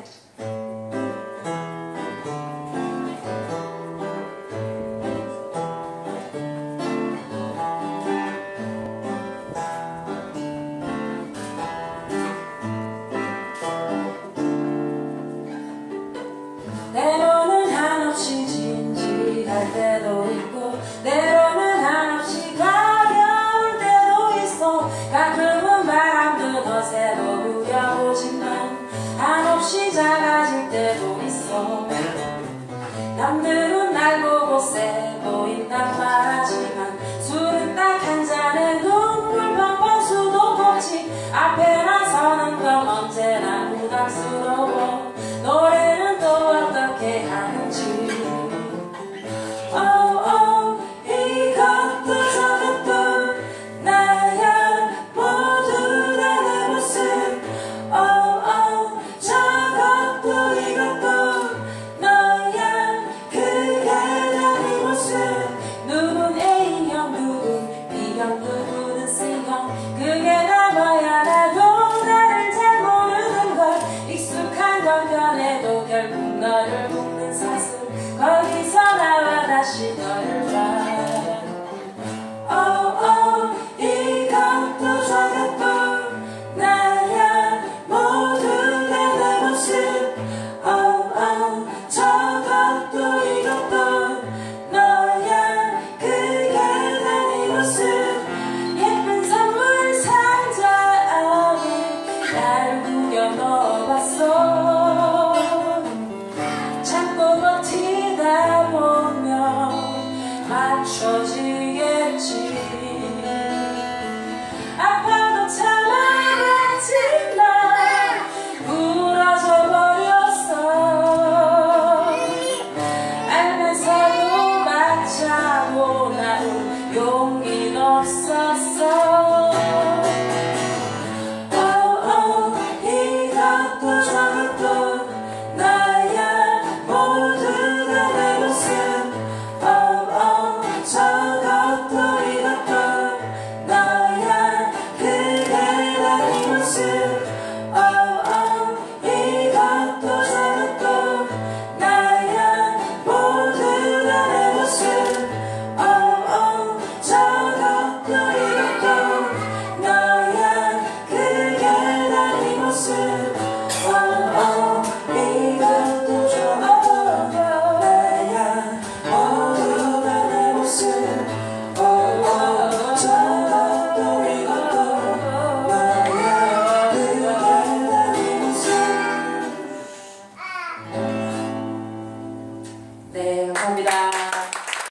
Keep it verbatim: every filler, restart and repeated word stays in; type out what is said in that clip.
때로는 한없이 진지할 때도 있고 때로는 한없이 가벼울 때도 있어. 가끔은 바람도 거세고 부려보지만 한없이 작아질 때도 있어. 남들은 날 보고 세 보인단 말하지만 술은 딱 한 잔에 눈물 펑펑 수도 없지. 앞에 나서는 건 언제나 부담스러워. 노래는 또 어떻게 하는지. oh, oh, 이것도 저것도 나야 모두 다 내 모습. oh, oh, 저것도 이것도 너야 그게 다 네 모습. 누군 A형 누군 B형 누구는 C형 그게 다 뭐야. 나도 나를 잘 모르는 걸. 익숙한 건 변해도 결국 너를 묶는 사슬. 거기서 나와 다시 너를 봐. oh, oh, 이것도 저것도 나야 모두 다 내 모습. oh, oh, 저것도 이것도 너야 그게 다 네 모습. 예쁜 선물 상자 안에 나를 구겨 넣어봤어. 참고 버티다 보면 맞춰지겠지. 아파도 참아봤지만 부러져 버렸어. 알면서도 맞자고 나는 용기는 없었어. oh, oh, 이것도 저것도 너야 모두 다 내 모습. oh, oh, 저것도 이것도 너야 그게 다 네 모습. oh, oh, 이것도 저것도 너야 모두 다 내 모습. oh, oh, 저것도 이것도 너야 그게 다 네 모습. oh, oh, 이것도 저것도 나야 모두 다 내 모습. oh, oh, 저것도 이것도 너야 그게 다 네 모습. 네, 감사합니다.